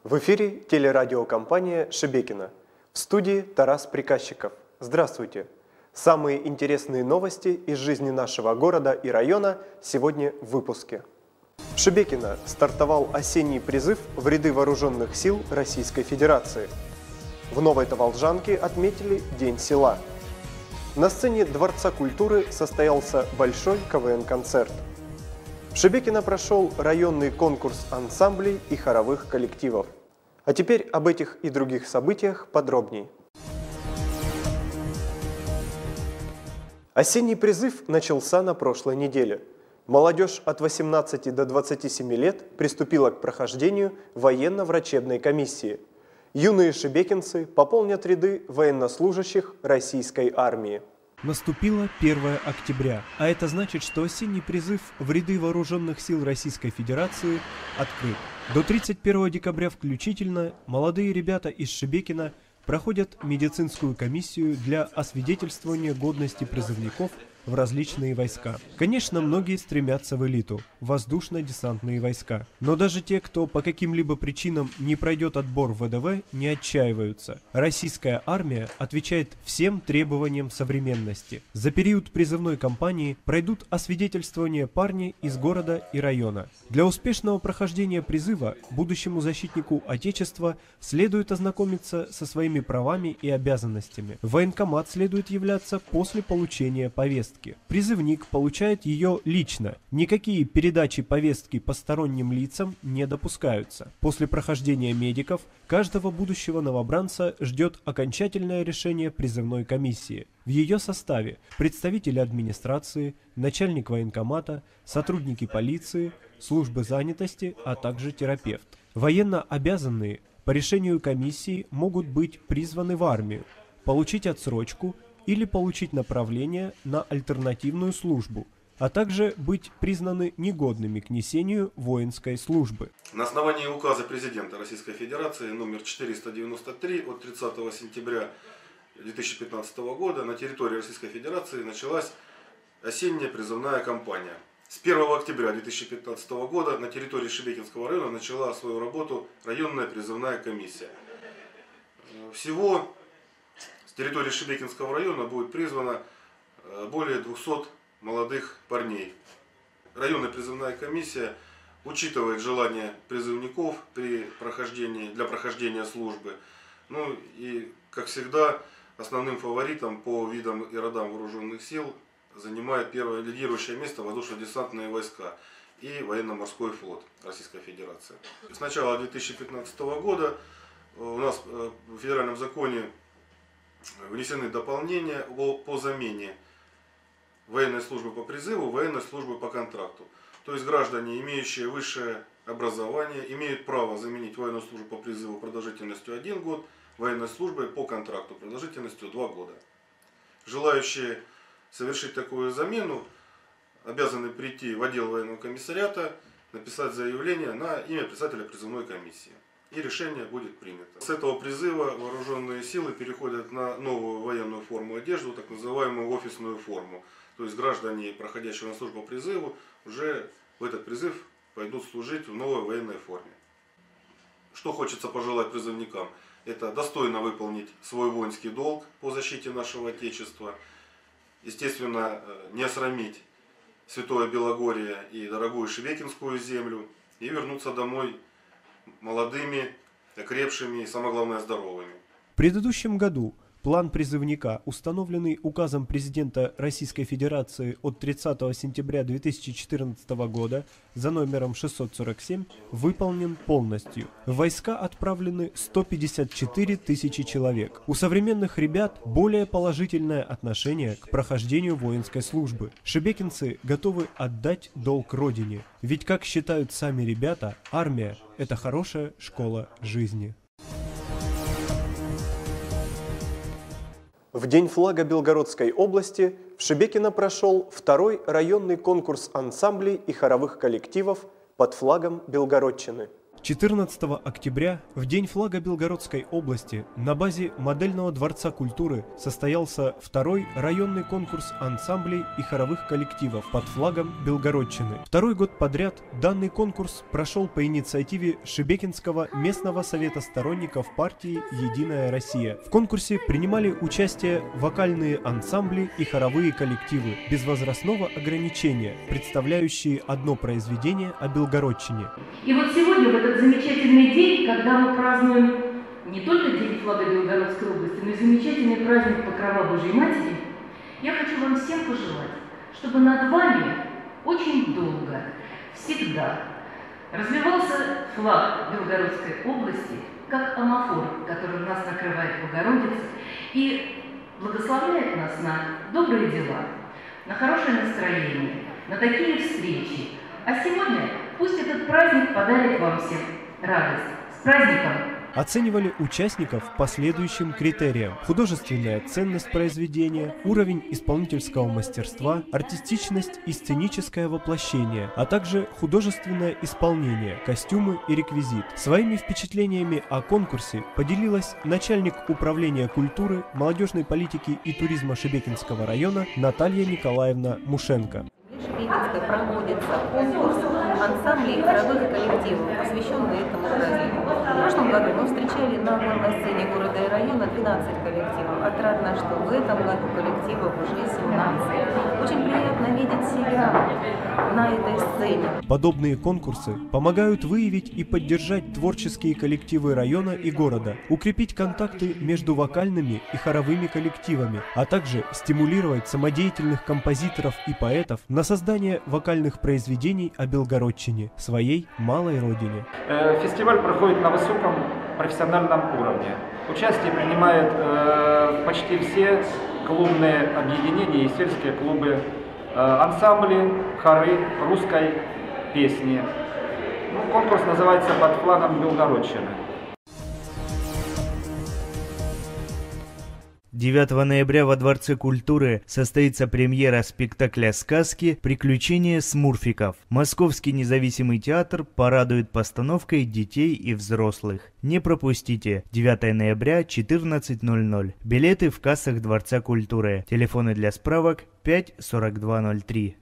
В эфире телерадиокомпания «Шебекино». В студии Тарас Приказчиков. Здравствуйте! Самые интересные новости из жизни нашего города и района сегодня в выпуске. В Шебекино стартовал осенний призыв в ряды вооруженных сил Российской Федерации. В Новой Таволжанке отметили День села. На сцене Дворца культуры состоялся большой КВН-концерт. В Шебекино прошел районный конкурс ансамблей и хоровых коллективов. А теперь об этих и других событиях подробней. Осенний призыв начался на прошлой неделе. Молодежь от 18 до 27 лет приступила к прохождению военно-врачебной комиссии. Юные шебекинцы пополнят ряды военнослужащих российской армии. Наступило 1 октября, а это значит, что осенний призыв в ряды вооруженных сил Российской Федерации открыт. До 31 декабря включительно молодые ребята из Шебекино проходят медицинскую комиссию для освидетельствования годности призывников в различные войска. Конечно, многие стремятся в элиту, в воздушно-десантные войска. Но даже те, кто по каким-либо причинам не пройдет отбор в ВДВ, не отчаиваются. Российская армия отвечает всем требованиям современности. За период призывной кампании пройдут освидетельствование парни из города и района. Для успешного прохождения призыва будущему защитнику Отечества следует ознакомиться со своими правами и обязанностями. В военкомат следует являться после получения повестки. Призывник получает ее лично. Никакие передачи повестки посторонним лицам не допускаются. После прохождения медиков каждого будущего новобранца ждет окончательное решение призывной комиссии. В ее составе представители администрации, начальник военкомата, сотрудники полиции, службы занятости, а также терапевт. Военно обязанные по решению комиссии могут быть призваны в армию, получить отсрочку или получить направление на альтернативную службу, а также быть признаны негодными к несению воинской службы. На основании указа президента Российской Федерации номер 493 от 30 сентября 2015 года на территории Российской Федерации началась осенняя призывная кампания. С 1 октября 2015 года на территории Шебекинского района начала свою работу районная призывная комиссия. Всего с территории Шебекинского района будет призвано более 200 молодых парней. Районная призывная комиссия учитывает желания призывников для прохождения службы. Ну и, как всегда, основным фаворитом по видам и родам вооруженных сил занимает первое лидирующее место воздушно-десантные войска и военно-морской флот Российской Федерации. С начала 2015 года у нас в федеральном законе внесены дополнения по замене военной службы по призыву, военной службы по контракту. То есть граждане, имеющие высшее образование, имеют право заменить военную службу по призыву продолжительностью 1 год, военной службой по контракту продолжительностью 2 года. Желающие совершить такую замену обязаны прийти в отдел военного комиссариата, написать заявление на имя председателя призывной комиссии. И решение будет принято. С этого призыва вооруженные силы переходят на новую военную форму одежды, так называемую офисную форму. То есть граждане, проходящие на службу по призыву, уже в этот призыв пойдут служить в новой военной форме. Что хочется пожелать призывникам? Это достойно выполнить свой воинский долг по защите нашего Отечества. Естественно, не осрамить Святое Белогорье и дорогую Шебекинскую землю. И вернуться домой молодыми, окрепшими и, самое главное, здоровыми. В предыдущем году план призывника, установленный указом президента Российской Федерации от 30 сентября 2014 года за номером 647, выполнен полностью. В войска отправлены 154 тысячи человек. У современных ребят более положительное отношение к прохождению воинской службы. Шебекинцы готовы отдать долг родине. Ведь, как считают сами ребята, армия – это хорошая школа жизни. В День флага Белгородской области в Шебекино прошел второй районный конкурс ансамблей и хоровых коллективов под флагом Белгородчины. 14 октября, в день флага Белгородской области, на базе модельного дворца культуры состоялся второй районный конкурс ансамблей и хоровых коллективов под флагом Белгородчины. Второй год подряд данный конкурс прошел по инициативе Шебекинского местного совета сторонников партии «Единая Россия». В конкурсе принимали участие вокальные ансамбли и хоровые коллективы без возрастного ограничения, представляющие одно произведение о Белгородчине. И вот сегодня, в этот замечательный день, когда мы празднуем не только День флага Белгородской области, но и замечательный праздник Покрова Божьей Матери, я хочу вам всем пожелать, чтобы над вами очень долго, всегда развивался флаг Белгородской области, как амафор, которым нас накрывает Богородица, и благословляет нас на добрые дела, на хорошее настроение, на такие встречи. А сегодня пусть этот праздник подарит вам всем радость. С праздником! Оценивали участников по следующим критериям: художественная ценность произведения, уровень исполнительского мастерства, артистичность и сценическое воплощение, а также художественное исполнение, костюмы и реквизит. Своими впечатлениями о конкурсе поделилась начальник управления культуры, молодежной политики и туризма Шебекинского района Наталья Николаевна Мушенко. В Шебекинской проводится конкурс ансамблей и хоровых коллективов, посвященный этому празднику. В прошлом году мы встречали на главной сцене города и района 12 коллективов. Отрадно, что в этом году коллективов уже 17. Очень приятно видеть себя на этой сцене. Подобные конкурсы помогают выявить и поддержать творческие коллективы района и города, укрепить контакты между вокальными и хоровыми коллективами, а также стимулировать самодеятельных композиторов и поэтов на создание вокальных произведений о Белгородчине, своей малой родине. Фестиваль проходит на высоком профессиональном уровне. Участие принимают почти все клубные объединения и сельские клубы, ансамбли, хоры русской песни. Конкурс называется «Под флагом Белгородчины». 9 ноября во Дворце культуры состоится премьера спектакля сказки «Приключения смурфиков». Московский независимый театр порадует постановкой детей и взрослых. Не пропустите. 9 ноября, 14:00. Билеты в кассах Дворца культуры. Телефоны для справок 5 4203.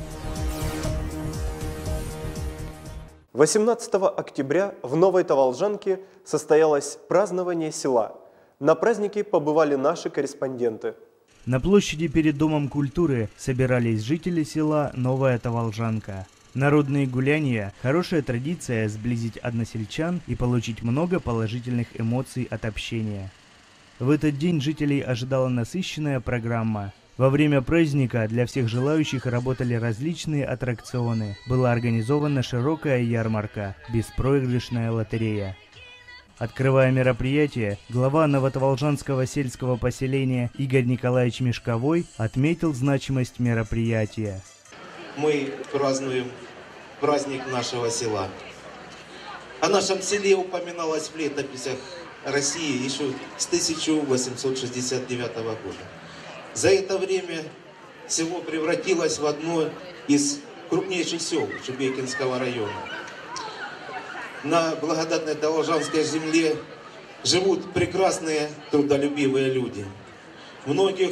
18 октября в Новой Таволжанке состоялось празднование села. На празднике побывали наши корреспонденты. На площади перед Домом культуры собирались жители села Новая Таволжанка. Народные гуляния – хорошая традиция сблизить односельчан и получить много положительных эмоций от общения. В этот день жителей ожидала насыщенная программа. Во время праздника для всех желающих работали различные аттракционы. Была организована широкая ярмарка, беспроигрышная лотерея. Открывая мероприятие, глава Новотаволжанского сельского поселения Игорь Николаевич Мешковой отметил значимость мероприятия. Мы празднуем праздник нашего села. О нашем селе упоминалось в летописях России еще с 1869 года. За это время село превратилось в одно из крупнейших сел Шебекинского района. На благодатной Таволжанской земле живут прекрасные трудолюбивые люди. Многих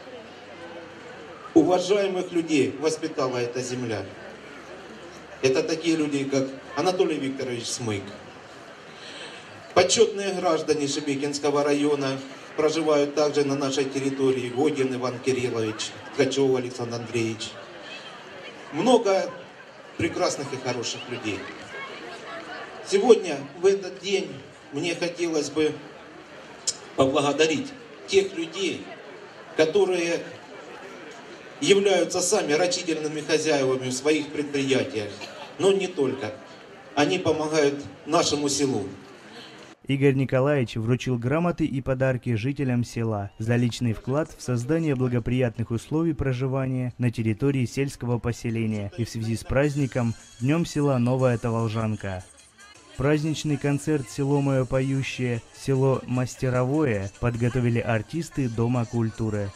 уважаемых людей воспитала эта земля. Это такие люди, как Анатолий Викторович Смык. Почетные граждане Шебекинского района проживают также на нашей территории. Годин Иван Кириллович, Ткачев Александр Андреевич. Много прекрасных и хороших людей. Сегодня, в этот день, мне хотелось бы поблагодарить тех людей, которые являются сами рачительными хозяевами в своих предприятиях. Но не только. Они помогают нашему селу. Игорь Николаевич вручил грамоты и подарки жителям села за личный вклад в создание благоприятных условий проживания на территории сельского поселения и в связи с праздником Днем села Новая Таволжанка. Праздничный концерт «Село мое поющее», село Мастеровое подготовили артисты Дома культуры.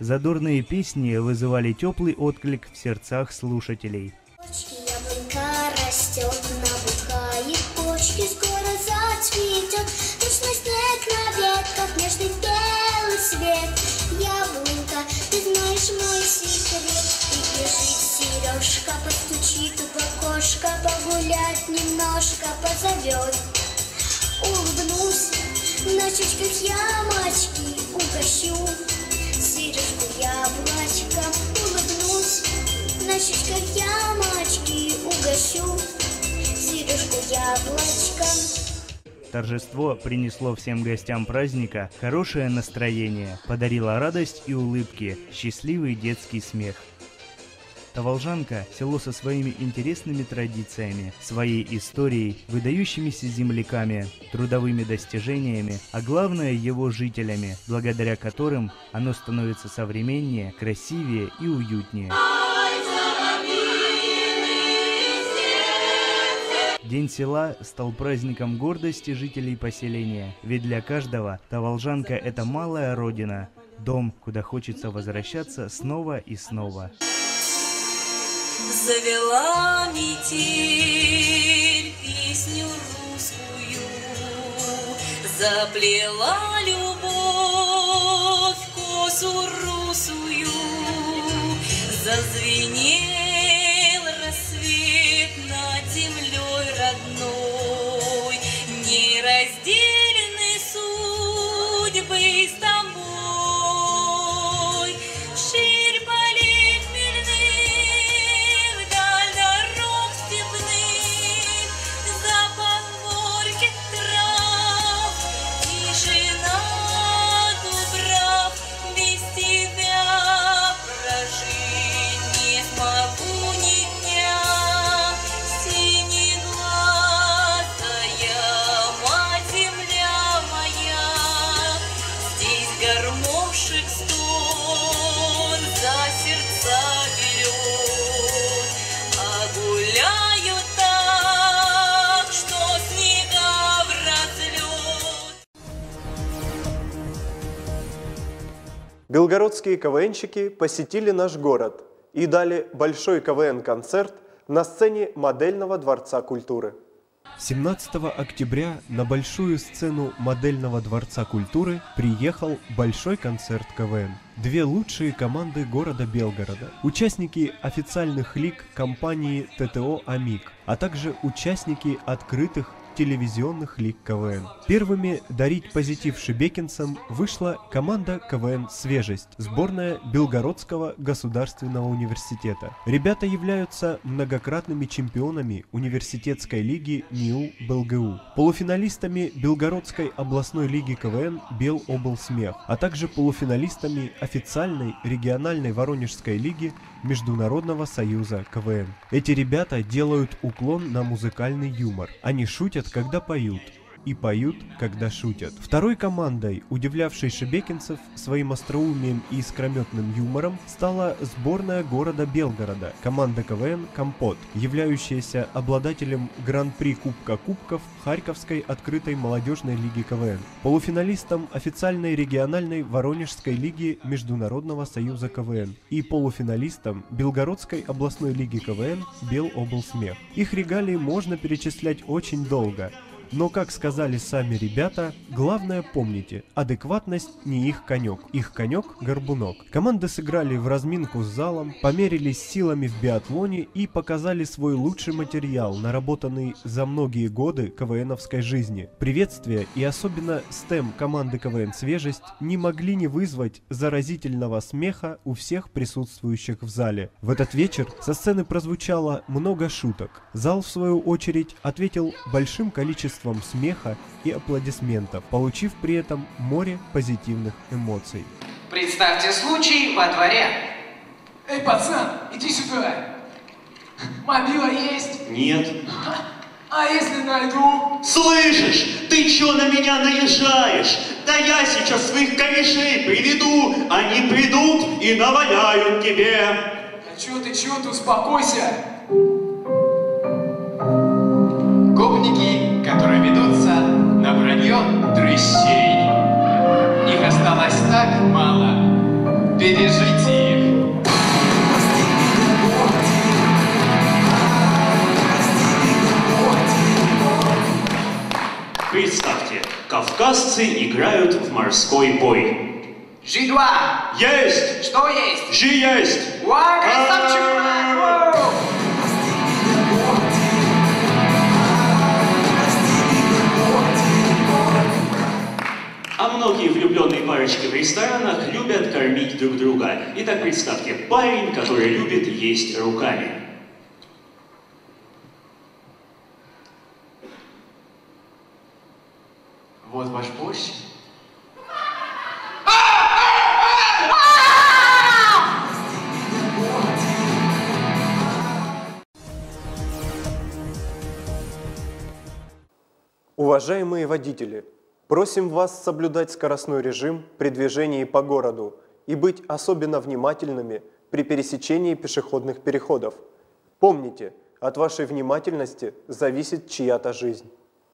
Задорные песни вызывали теплый отклик в сердцах слушателей. Яблонька растет, набухает почки, скоро зацветет. Точно снег на ветках, нежный белый свет. Яблонька, ты знаешь мой секрет. И бежит сережка, постучит в окошко, погулять немножко позовет. Улыбнусь, на щечках ямочки угощу. Сережку яблочком улыбнусь, на щечках ямочки угощу. Сережку яблочком. Торжество принесло всем гостям праздника хорошее настроение, подарило радость и улыбки, счастливый детский смех. Таволжанка – село со своими интересными традициями, своей историей, выдающимися земляками, трудовыми достижениями, а главное его жителями, благодаря которым оно становится современнее, красивее и уютнее. День села стал праздником гордости жителей поселения, ведь для каждого Таволжанка – это малая родина, дом, куда хочется возвращаться снова и снова. Завела метель песню русскую, заплела любовь косу русую, зазвенел рассвет над землей родной, нераздельны судьбы с тобой, ширь полей хмельных, вдаль дорог степных, запах горьких трав, тишина дубрав, без тебя прожить не смогу ни дня. Синеглазая мать земля моя, здесь гармошек стон за сердца берет, а гуляют так, что снега в разлет. Белгородские КВНщики посетили наш город и дали большой КВН-концерт на сцене Модельного дворца культуры. 17 октября на большую сцену Модельного дворца культуры приехал большой концерт КВН. Две лучшие команды города Белгорода, участники официальных лиг компании ТТО «Амик», а также участники открытых телевизионных лиг КВН. Первыми дарить позитив шебекинцам вышла команда КВН «Свежесть», сборная Белгородского государственного университета. Ребята являются многократными чемпионами университетской лиги НИУ БЛГУ, полуфиналистами Белгородской областной лиги КВН «Белоблсмех», а также полуфиналистами официальной региональной Воронежской лиги Международного союза КВН. Эти ребята делают уклон на музыкальный юмор. Они шутят, когда поют, и поют, когда шутят. Второй командой, удивлявшей шебекинцев своим остроумием и искрометным юмором, стала сборная города Белгорода, команда КВН «Компот», являющаяся обладателем Гран-при Кубка Кубков Харьковской открытой молодежной лиги КВН, полуфиналистом официальной региональной Воронежской лиги Международного союза КВН и полуфиналистом Белгородской областной лиги КВН «Белоблсмех». Их регалии можно перечислять очень долго. Но, как сказали сами ребята, главное помните, адекватность не их конек – горбунок. Команды сыграли в разминку с залом, померились силами в биатлоне и показали свой лучший материал, наработанный за многие годы КВНовской жизни. Приветствие и особенно стем команды КВН «Свежесть» не могли не вызвать заразительного смеха у всех присутствующих в зале. В этот вечер со сцены прозвучало много шуток. Зал, в свою очередь, ответил большим количеством смеха и аплодисментов, получив при этом море позитивных эмоций. Представьте случай во дворе. Эй, пацан, иди сюда. Мобила есть? Нет. А если найду? Слышишь, ты чё на меня наезжаешь? Да я сейчас своих корешей приведу, они придут и наваляют тебе. А чё ты, успокойся. Гопники, которые ведутся на вранье дрыщей. Их осталось так мало. бережите их. Представьте, кавказцы играют в морской бой. Жидва! Есть! Что есть? Жи есть! Уа, красавчик! Воу! А многие влюбленные парочки в ресторанах любят кормить друг друга. Итак, представьте, парень, который любит есть руками. Вот ваш борщ. Уважаемые водители, просим вас соблюдать скоростной режим при движении по городу и быть особенно внимательными при пересечении пешеходных переходов. Помните, от вашей внимательности зависит чья-то жизнь.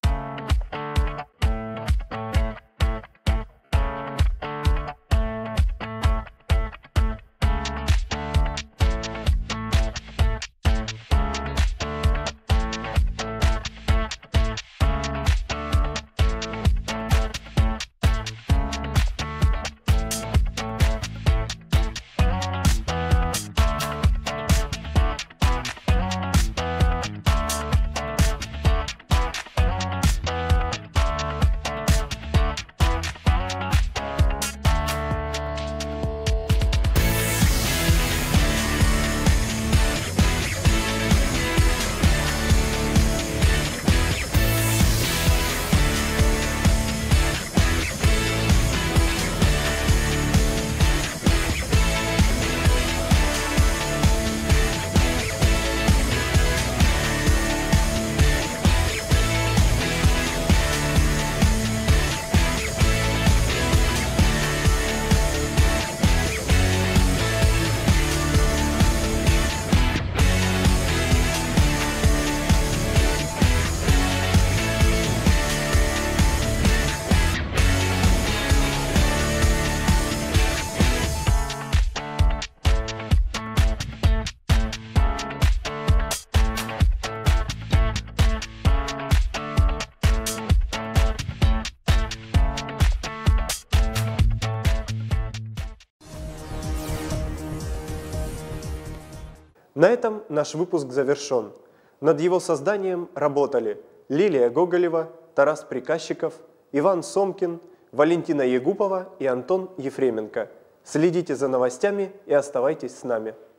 На этом наш выпуск завершен. Над его созданием работали Лилия Гоголева, Тарас Приказчиков, Иван Сомкин, Валентина Егупова и Антон Ефременко. Следите за новостями и оставайтесь с нами.